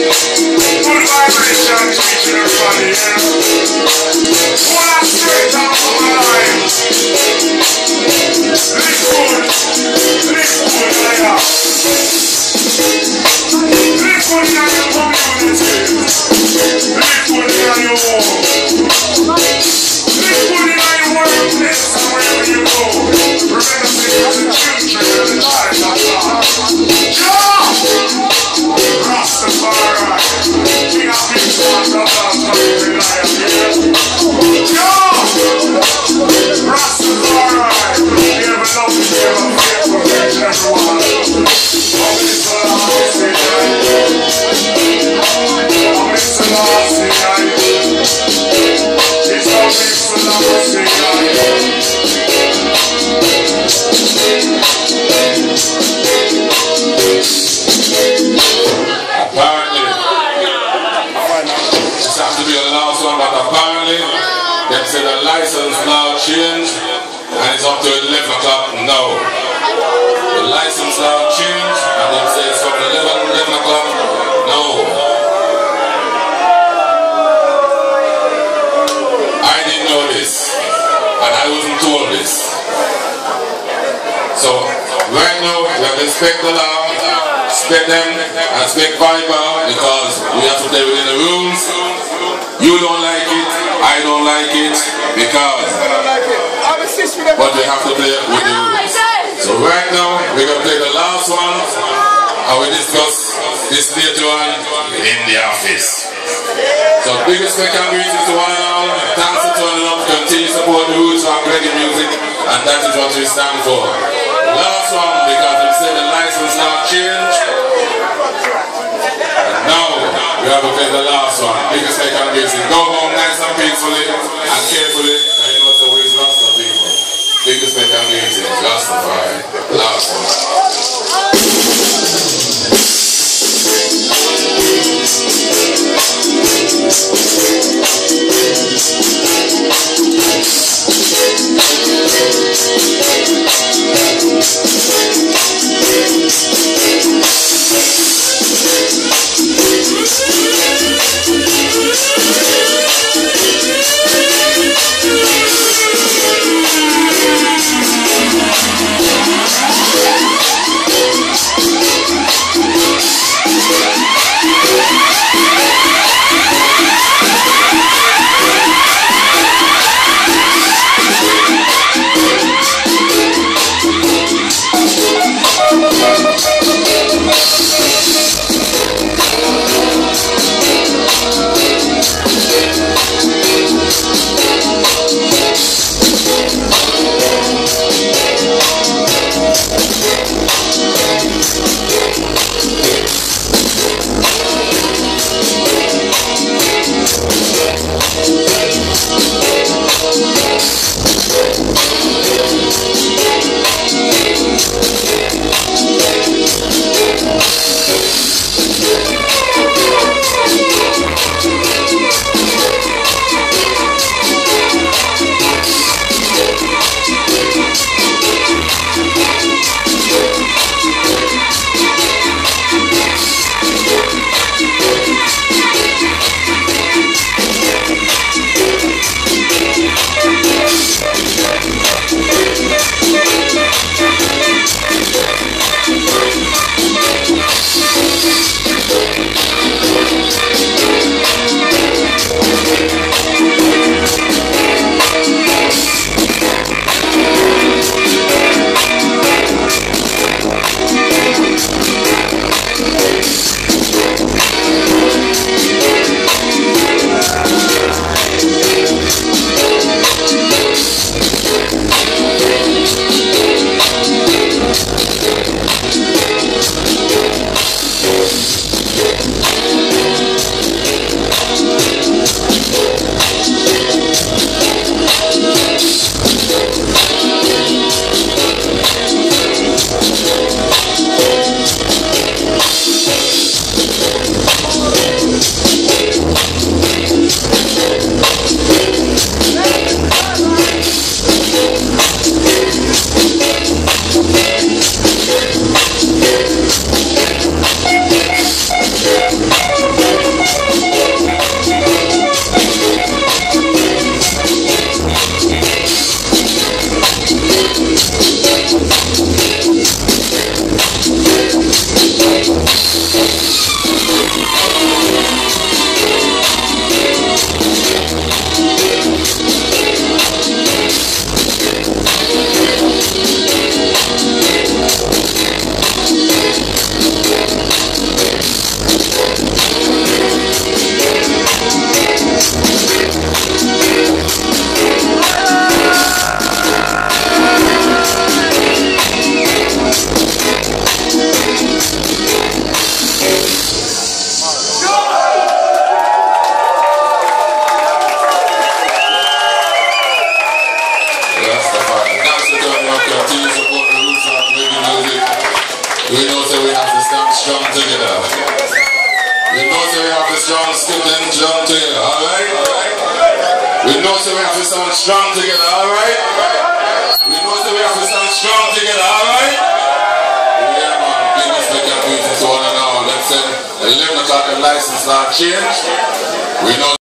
Good vibration each and everybody, yeah. Hold on straight down for my line. Live good, yeah. Live good in your community. Live good in your home. Live good in your workplace and wherever you go. Remember, because the children and the child of God. Rastafari, King of Kings and Brothers of the Lion, Rastafari, you ever love me, you ever fear for each and everyone. Apparently, they said the license now changed and it's up to 11 o'clock now. The license now changed and they say it's up to 11 o'clock now. I didn't know this and I wasn't told this. So right now we have to respect the law, respect them and respect Viper because we have to play within the rules. You don't like it, I don't like it, because but we have to play with the rules. So right now, we're going to play the last one, and we discuss this later on in the office. So big respect and greetings to one and all. Thanks for turning up, continue to support the roots of reggae music, and that is what we stand for. Last one, because we said the license now changed. Now, we have to play the last one. Biggest make and music. Go home nice and peacefully and carefully. And you know it's always Rasta people. Biggest make and music. Rastafari. Last strong, skeleton, jump together, alright? We know so we have to stand strong together, alright? We know so we have to stand strong together, alright? Yeah man, big respect and greetings to one and all. Let's say 11 o'clock and license not change. We know